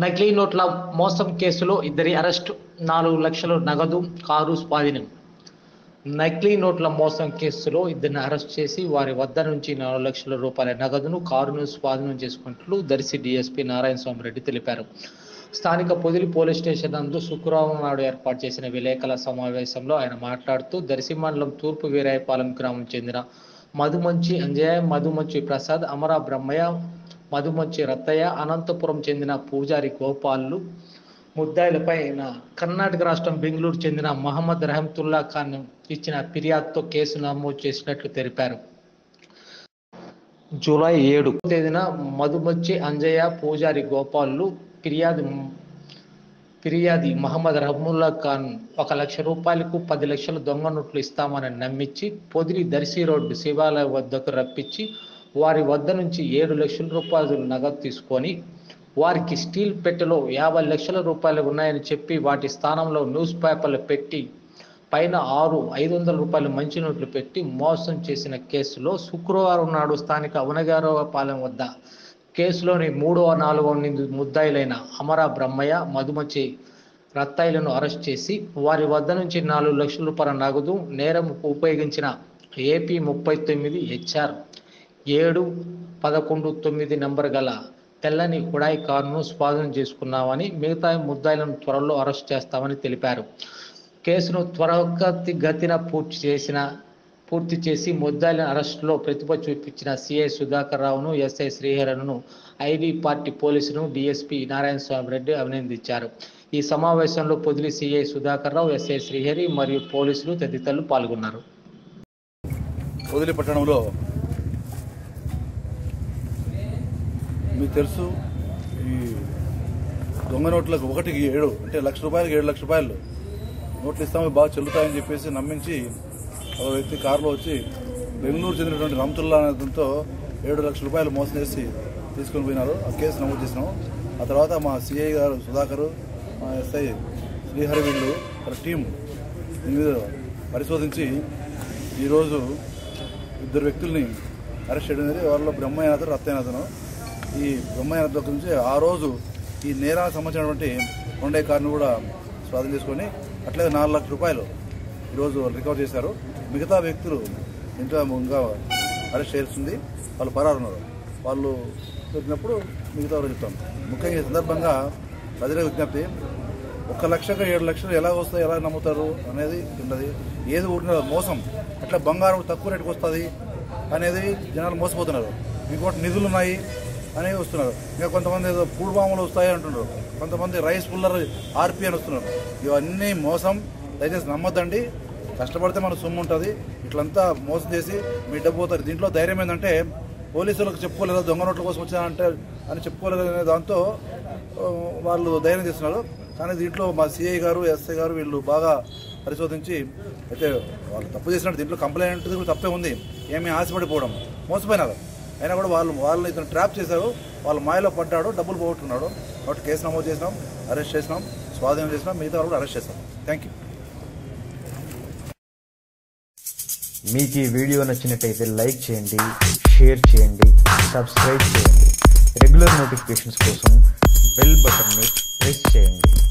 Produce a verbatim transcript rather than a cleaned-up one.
నకిలీ నోట్ల మోసం కేసులో ఇద్దరి అరెస్టు, నాలుగు లక్షల నగదు, కారు స్వాధీనం. నకిలీ నోట్ల మోసం కేసులో ఇద్దరిని అరెస్ట్ చేసి వారి వద్ద నుంచి నాలుగు లక్షల రూపాయల నగదును, కారును స్వాధీనం చేసుకున్నట్లు దర్శి డీఎస్పీ నారాయణ స్వామి రెడ్డి తెలిపారు. స్థానిక పొదిలి పోలీస్ స్టేషన్ నందు శుక్రవారం నాడు ఏర్పాటు చేసిన విలేకరుల సమావేశంలో ఆయన మాట్లాడుతూ, దర్శి మండలం తూర్పు వీరాయపాలెం గ్రామం చెందిన మధుమంచి అంజయ్య, మధుమంచి ప్రసాద్, అమర బ్రహ్మయ్య, మధుమంచి రత్తయ్య, అనంతపురం చెందిన పూజారి గోపాలు ముద్దాయిలపై కర్ణాటక రాష్ట్రం బెంగళూరు చెందిన మహమ్మద్ రహమతుల్లా ఖాన్ ఇచ్చిన ఫిర్యాదుతో కేసు నమోదు చేసినట్లు తెలిపారు. జూలై ఏడు తేదీన మధుమంచి అంజయ్య, పూజారి గోపాలు ఫిర్యాదు ఫిర్యాది మహమ్మద్ రహముల్లా ఖాన్ ఒక లక్ష రూపాయలకు పది లక్షల దొంగ నోట్లు ఇస్తామని నమ్మించి పొదిలి దర్శి రోడ్డు శివాలయం వద్దకు రప్పించి వారి వద్ద నుంచి ఏడు లక్షల రూపాయలు నగదు తీసుకొని వారికి స్టీల్ పెట్టెలో యాభై లక్షల రూపాయలు ఉన్నాయని చెప్పి వాటి స్థానంలో న్యూస్ పేపర్లు పెట్టి పైన ఆరు ఐదు వందల రూపాయలు మంచి నోట్లు పెట్టి మోసం చేసిన కేసులో శుక్రవారం నాడు స్థానిక అవనగారపాలెం వద్ద కేసులోని మూడవ నాలుగవ ముద్దాయిలైన అమర బ్రహ్మయ్య, మధుమంచి రత్తయ్యలను అరెస్ట్ చేసి వారి వద్ద నుంచి నాలుగు లక్షల రూపాయల నగదు, నేరంకు ఉపయోగించిన ఏపీ ముప్పై తొమ్మిది హెచ్ఆర్ ఏడు పదకొండు తొమ్మిది నంబర్ గల తెల్లని హుడాయ్ కారును స్వాధీనం చేసుకున్నామని, మిగతా ముద్దాయిలను త్వరలో అరెస్ట్ చేస్తామని తెలిపారు. కేసును త్వరగతిన పూర్తి చేసిన పూర్తి చేసి ముద్దాయిల అరెస్టులో ప్రతిభ చూపించిన సిఐ సుధాకర్ రావును, ఎస్ఐ శ్రీహరను, ఐబీ పార్టీ పోలీసులను డీఎస్పీ నారాయణ స్వామి రెడ్డి అభినందించారు. ఈ సమావేశంలో పొదిలి సిఐ సుధాకర్ రావు, ఎస్ఐ శ్రీహరి మరియు పోలీసులు తదితరులు పాల్గొన్నారు. పొదిలి పట్టణంలో మీకు తెలుసు, ఈ దొంగ నోట్లకు ఒకటికి ఏడు అంటే లక్ష రూపాయలకి ఏడు లక్షల రూపాయలు నోట్లు ఇస్తాము, బాగా చెల్లుతాయని చెప్పేసి నమ్మించి ఒక వ్యక్తి కారులో వచ్చి బెంగళూరు చెందినటువంటి రహమతుల్లా అనేతంతో ఏడు లక్షల రూపాయలు మోసం చేసి తీసుకుని పోయినారు. ఆ కేసు నమోదు చేసినాము. ఆ తర్వాత మా సిఐ గారు సుధాకర్, మా ఎస్ఐ శ్రీహరి వీళ్ళు ఒక టీం దీని మీద పరిశోధించి ఈరోజు ఇద్దరు వ్యక్తుల్ని అరెస్ట్ చేయడం జరిగింది. వారిలో బ్రహ్మయ్య అతను, రత్తయ్య అతను. ఈ బ్రహ్మయ్య దగ్గర నుంచి ఆ రోజు ఈ నేరానికి సంబంధించినటువంటి హుండాయ్ కారును కూడా స్వాధీనం చేసుకొని అట్లనే నాలుగు లక్షల రూపాయలు ఈరోజు రికవర్ చేశారు. మిగతా వ్యక్తులు ఇంకా ఇంకా అరెస్ట్ చేస్తుంది. వాళ్ళు పరారున్నారు. వాళ్ళు దొరికినప్పుడు మిగతా వాళ్ళు చెప్తాం. ముఖ్యంగా ఈ సందర్భంగా ప్రజలకు విజ్ఞప్తి, ఒక లక్షకు ఏడు లక్షలు ఎలా వస్తాయి, ఎలా నమ్ముతారు అనేది ఉన్నది. ఏది ఊరిన మోసం, అట్లా బంగారం తక్కువ రేటుకు వస్తుంది అనేది జనాలు మోసపోతున్నారు. ఇంకోటి నిధులు ఉన్నాయి అనేవి వస్తున్నారు. ఇంకా కొంతమంది ఏదో పూడ్ బాంబులు వస్తాయి అంటున్నారు. కొంతమంది రైస్ పుల్లర్ ఆర్పీ అని వస్తున్నారు. ఇవన్నీ మోసం. దయచేసి నమ్మొద్దండి. కష్టపడితే మన సొమ్ము ఉంటుంది. ఇట్లంతా మోసం చేసి మీ డబ్బు పోతారు. దీంట్లో ధైర్యం ఏంటంటే పోలీసులకు చెప్పుకోలేదు, దొంగ నోట్ల కోసం వచ్చానంటే అని చెప్పుకోలేదు అనే దాంతో వాళ్ళు ధైర్యం చేస్తున్నారు. కానీ దీంట్లో మా సిఐ గారు, ఎస్ఐ గారు వీళ్ళు బాగా పరిశోధించి అయితే వాళ్ళు తప్పు చేసినట్టు దీంట్లో కంప్లైంట్ కూడా తప్పే ఉంది. ఏమీ ఆశపడిపోవడం, మోసపోయినారు. అయినా కూడా వాళ్ళు వాళ్ళని ఇతను ట్రాప్ చేశారు. వాళ్ళు మాయలో పడ్డాడు, డబ్బులు పోగొట్టుకున్నాడు. కాబట్టి కేసు నమోదు చేసినాం, అరెస్ట్ చేసినాం, స్వాధీనం చేసినాం, మిగతా వాళ్ళు కూడా అరెస్ట్ చేస్తాం. Thank you. మీకు ఈ వీడియో నచ్చినట్టయితే లైక్ చేయండి, షేర్ చేయండి, సబ్స్క్రైబ్ చేయండి. రెగ్యులర్ నోటిఫికేషన్స్ కోసం బెల్ బటన్ని ప్రెస్ చేయండి.